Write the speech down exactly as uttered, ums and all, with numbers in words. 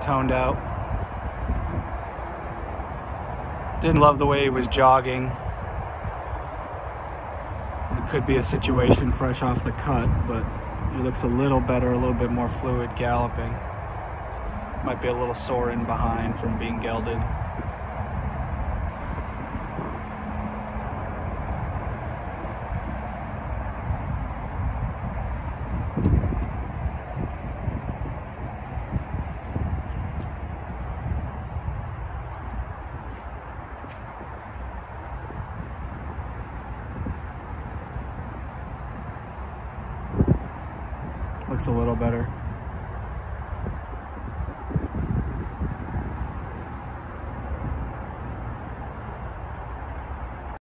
toned out. Didn't love the way he was jogging. It could be a situation fresh off the cut, but he looks a little better, a little bit more fluid galloping. Might be a little sore in behind from being gelded. Looks a little better.